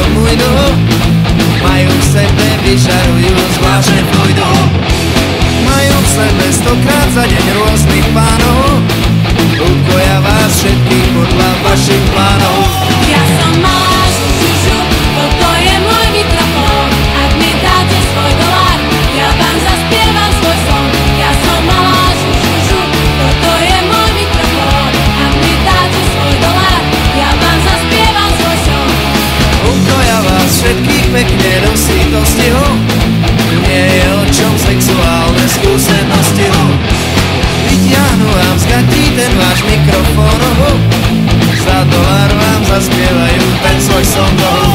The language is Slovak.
môj duch, majú v sebe, vyžarujú zvláštne fluidu. Majú v sebe 100-krát za deň rôznych pánov, ukoja vás všetkých podľa vašich plánov. Ja som malá žužu, toto je môj mikrofón. Ak mi dáte svoj dolár, ja vám zaspievam svoj son. Ja som malá žužu, toto je môj mikrofón. Ak mi dáte svoj dolár, ja vám zaspievam svoj son. Ukoja vás všetkých pekne do sítosti, nie je o čom sexuálne skúsenosti. Vytiahnu vám z gatí ten váš mikrofón, za dolár vám zaspievajú ten svoj son.